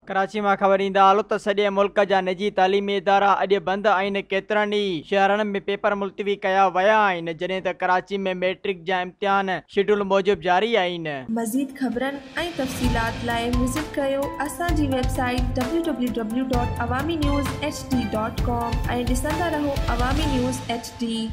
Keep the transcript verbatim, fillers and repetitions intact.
कराची में ख़बर ईंदा हालो त सॼे मुल्क जा निजी तालीमी इदारा अॼु बंदि आहिनि। केतिरनि ई शहरनि में पेपर मुलतवी कया विया आहिनि, जॾहिं त कराची में मैट्रिक जा इम्तिहान शेड्यूल मूजिब जारी आहिनि। मज़ीद ख़बरनि ऐं तफ़सीलात लाइ विज़िट कयो असांजी website W W W dot Awami news H D dot com ऐं ॾिसंदा रहो अवामी न्यूज़ एच डी।